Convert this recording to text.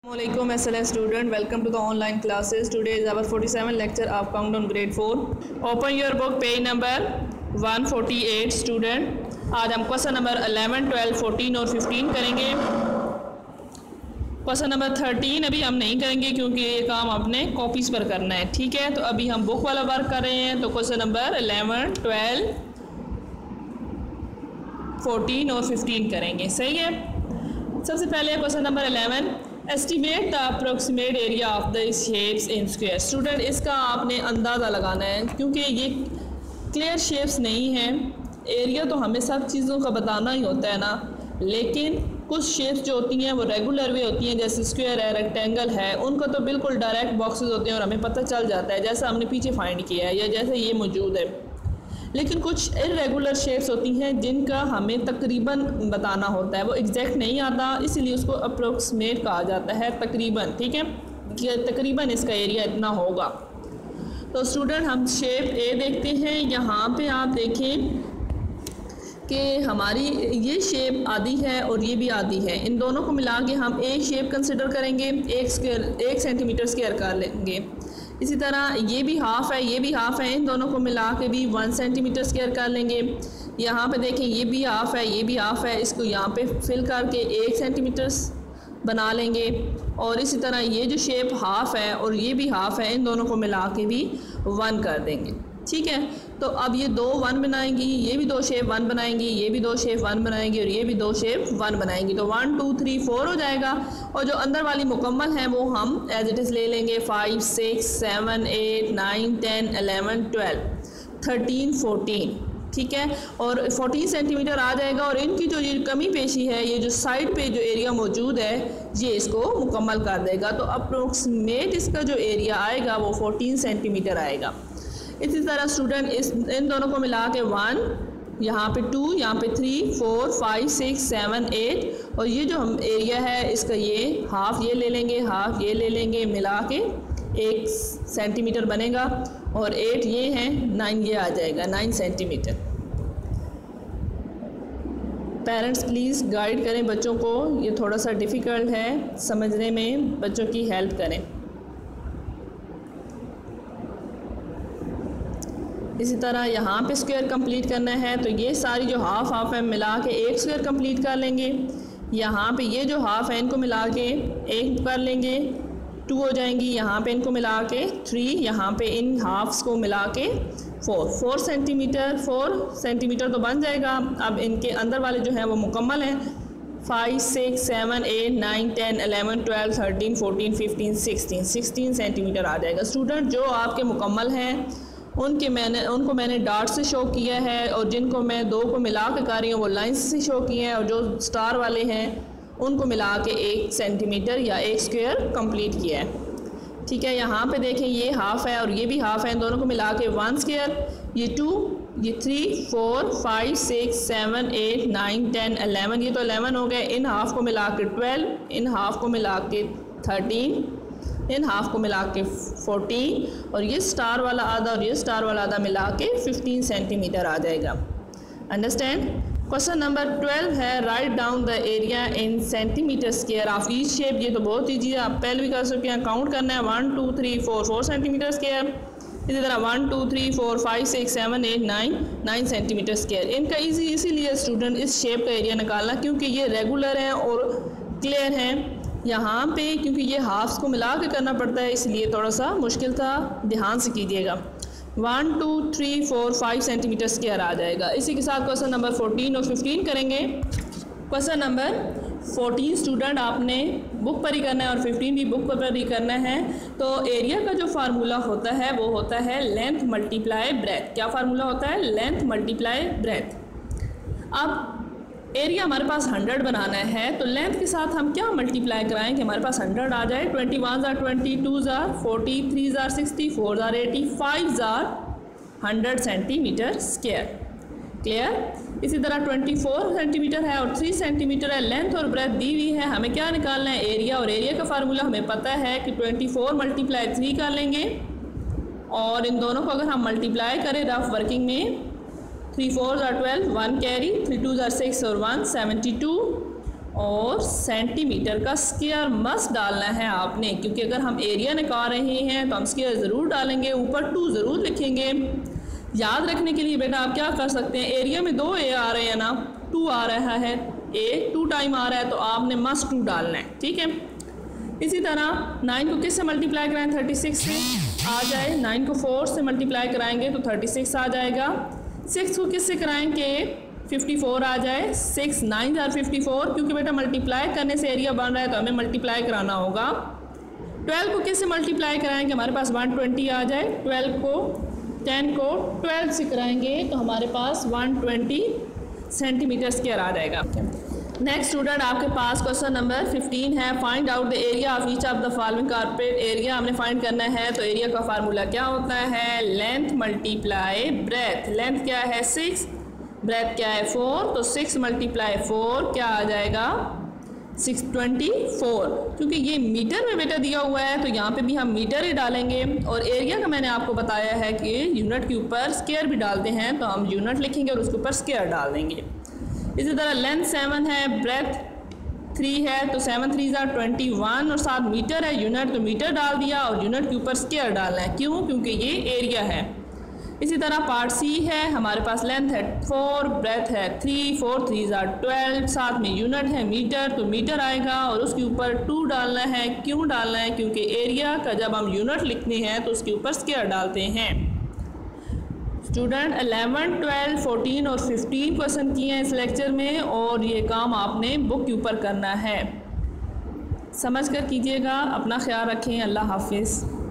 Assalamualaikum SLS student, welcome to the online classes. Today is our 47 lecture of Countdown grade 4. Open your book page number 148 student. आज हम question number 11, 12, 14 और 15 करेंगे। Question number 13 अभी हम नहीं करेंगे क्योंकि ये काम आपने कॉपीज पर करना है, ठीक है। तो अभी हम बुक वाला वर्क कर रहे हैं। तो क्वेश्चन नंबर 11, 12, 14 और 15 करेंगे, सही है। सबसे पहले question number 11, estimate the approximate area of the shapes in square. Student इसका आपने अंदाज़ा लगाना है क्योंकि ये क्लियर शेप्स नहीं हैं। एरिया तो हमें सब चीज़ों का बताना ही होता है ना, लेकिन कुछ शेप्स जो होती हैं वो रेगुलर वे होती हैं, जैसे स्क्वायर है, रेक्टेंगल है, उनका तो बिल्कुल डायरेक्ट बॉक्सेस होते हैं और हमें पता चल जाता है, जैसा हमने पीछे फाइंड किया है या जैसे ये मौजूद है। लेकिन कुछ इर्रेगुलर शेप्स होती हैं जिनका हमें तकरीबन बताना होता है, वो एग्जैक्ट नहीं आता, इसलिए उसको अप्रोक्सीमेट कहा जाता है, तकरीबन, ठीक है, कि तकरीबन इसका एरिया इतना होगा। तो स्टूडेंट हम शेप ए देखते हैं। यहाँ पे आप देखें कि हमारी ये शेप आधी है और ये भी आधी है, इन दोनों को मिला के हम एक शेप कंसिडर करेंगे, 1 सेंटीमीटर स्क्वायर कर लेंगे। इसी तरह ये भी हाफ़ है, ये भी हाफ़ है, इन दोनों को मिला के भी 1 सेंटीमीटर स्क्वायर कर लेंगे। यहाँ पे देखें ये भी हाफ़ है, ये भी हाफ़ है, इसको यहाँ पे फिल करके 1 सेंटीमीटर बना लेंगे। और इसी तरह ये जो शेप हाफ़ है और ये भी हाफ़ है, इन दोनों को मिला के भी 1 कर देंगे, ठीक है। तो अब ये 2 1 बनाएंगी, ये भी 2 शेप 1 बनाएंगी, ये भी 2 शेप 1 बनाएंगी और ये भी 2 शेप 1 बनाएंगी। तो 1 2 3 4 हो जाएगा। और जो अंदर वाली मुकम्मल है वो हम एज इट इज़ ले लेंगे। 5 6 7 8 9 10 11 12 13 14, ठीक है। और 14 सेंटीमीटर आ जाएगा। और इनकी जो ये कमी पेशी है, ये जो साइड पे जो एरिया मौजूद है, ये इसको मुकम्मल कर देगा। तो अप्रोक्सीमेट इसका जो एरिया आएगा वो 14 सेंटीमीटर आएगा। इसी तरह स्टूडेंट इन दोनों को मिला के 1, यहाँ पे 2, यहाँ पे 3 4 5 6 7 8 और ये जो हम एरिया है इसका ये हाफ़ ये ले लेंगे, हाफ़ ये ले लेंगे, मिला के 1 सेंटीमीटर बनेगा। और 8 ये है, 9 ये आ जाएगा, 9 सेंटीमीटर। पेरेंट्स प्लीज़ गाइड करें बच्चों को, ये थोड़ा सा डिफ़िकल्ट है समझने में, बच्चों की हेल्प करें। इसी तरह यहाँ पे स्क्वायर कंप्लीट करना है, तो ये सारी जो हाफ़ है मिला के 1 स्क्वायर कंप्लीट कर लेंगे। यहाँ पे ये जो हाफ़ है इनको मिला के 1 कर लेंगे, 2 हो जाएंगी। यहाँ पे इनको मिला के 3, यहाँ पे इन हाफ्स को मिला के 4 सेंटीमीटर तो बन जाएगा। अब इनके अंदर वाले जो हैं वो मुकम्मल हैं। 5 6 7 8 9 10 11 12 13 14 15 16 सेंटीमीटर आ जाएगा। स्टूडेंट जो आपके मुकम्मल हैं उनको मैंने डॉट से शो किया है, और जिनको मैं 2 को मिला के कर रही हूँ वो लाइंस से शो किए हैं, और जो स्टार वाले हैं उनको मिला के 1 सेंटीमीटर या 1 स्क्वायर कंप्लीट किया है, ठीक है। यहाँ पे देखें ये हाफ़ है और ये भी हाफ़ है, इन दोनों को मिला के 1 स्क्वायर, ये 2, ये 3 4 5 6 7 8 9 10 11, ये तो 11 हो गए। इन हाफ़ को मिला के 12, इन हाफ़ को मिला के 13, इन हाफ को मिला के 14 और ये स्टार वाला आधा और ये स्टार वाला आधा मिला के 15 सेंटीमीटर आ जाएगा। अंडरस्टैंड। क्वेश्चन नंबर 12 है, right down the area in centimetre square of each shape. ये तो बहुत ईजी है, आप पहले भी कर सकते हैं। काउंट करना है 1 2 3 4 4 सेंटीमीटर स्क्वायर। इसी तरह 1 2 3 4 5 6 7 8 9 सेंटीमीटर स्क्वायर। इनका ईजी इसीलिए स्टूडेंट इस शेप का एरिया निकालना क्योंकि ये रेगुलर है और क्लियर है। यहाँ पे क्योंकि ये हाफ्स को मिला के करना पड़ता है इसलिए थोड़ा सा मुश्किल था, ध्यान से कीजिएगा। 1 2 3 4 5 सेंटीमीटर स्क्वायर आ जाएगा। इसी के साथ क्वेश्चन नंबर 14 और 15 करेंगे। क्वेश्चन नंबर 14 स्टूडेंट आपने बुक पर ही करना है और 15 भी बुक पर ही करना है। तो एरिया का जो फार्मूला होता है वो होता है लेंथ मल्टीप्लाई ब्रेथ। क्या फार्मूला होता है? Length multiply breadth. अब एरिया हमारे पास 100 बनाना है, तो लेंथ के साथ हम क्या मल्टीप्लाई कराएं कि हमारे पास 100 आ जाए। 21 जार 20, 2 जार 40, 3 जार 60, 4 जार 80, 5 जार 100 सेंटीमीटर स्क्वायर। क्लियर। इसी तरह 24 सेंटीमीटर है और 3 सेंटीमीटर है। लेंथ और ब्रेथ दी हुई है, हमें क्या निकालना है? एरिया। और एरिया का फार्मूला हमें पता है कि 24 मल्टीप्लाई 3 कर लेंगे और इन दोनों को अगर हम मल्टीप्लाई करें रफ वर्किंग में, 3 4 जार 12, 1 कैरी, 3 2 जार 6 और 1 72, और सेंटीमीटर का स्क्वायर मस्ट डालना है आपने, क्योंकि अगर हम एरिया निकाल रहे हैं तो हम स्क्वायर ज़रूर डालेंगे, ऊपर 2 ज़रूर लिखेंगे। याद रखने के लिए बेटा आप क्या कर सकते हैं, एरिया में 2 ए आ रहे हैं ना, 2 आ रहा है, ए 2 टाइम आ रहा है तो आपने मस्ट 2 डालना है, ठीक है। इसी तरह 9 को किस से मल्टीप्लाई कराएं, 36 से आ जाए। 9 को 4 से मल्टीप्लाई कराएंगे तो 36 आ जाएगा। 6 को किस से कराएंगे, 54 आ जाए। 6 9 are 54, क्योंकि बेटा मल्टीप्लाई करने से एरिया बन रहा है तो हमें मल्टीप्लाई कराना होगा। 12 को किस से मल्टीप्लाई कराएंगे, हमारे पास 120 आ जाए। 10 को 12 से कराएंगे तो हमारे पास 120 सेंटीमीटर स्क्वायर आ जाएगा। नेक्स्ट स्टूडेंट, आपके पास क्वेश्चन नंबर 15 है। Find out the area of each of the following corporate area हमने फाइंड करना है। तो एरिया का फार्मूला क्या होता है, लेंथ मल्टीप्लाई ब्रेथ। लेंथ क्या है 6, ब्रेथ क्या है 4, तो 6 मल्टीप्लाई 4 क्या आ जाएगा 624। क्योंकि ये मीटर में बेटा दिया हुआ है तो यहाँ पे भी हम मीटर ही डालेंगे। और एरिया का मैंने आपको बताया है कि यूनिट के ऊपर स्क्वायर भी डालते हैं, तो हम यूनिट लिखेंगे और उसके ऊपर स्क्वायर डाल देंगे। इसी तरह लेंथ 7 है, ब्रेथ 3 है, तो 7 3 are 21 और साथ मीटर है यूनिट, तो मीटर डाल दिया और यूनिट के ऊपर स्क्वायर डालना है। क्यों, क्योंकि ये एरिया है। इसी तरह पार्ट सी है, हमारे पास लेंथ है 4, ब्रेथ है 3, 4 3 are 12, साथ में यूनिट है मीटर, तो मीटर आएगा और उसके ऊपर 2 डालना है। क्यों डालना है, क्योंकि एरिया का जब हम यूनिट लिखते हैं तो उसके ऊपर स्क्वायर डालते हैं। स्टूडेंट 11, 12, 14 और 15 क्वेश्चन किए हैं इस लेक्चर में और ये काम आपने बुक के ऊपर करना है। समझ कर कीजिएगा। अपना ख्याल रखें। अल्लाह हाफिज़।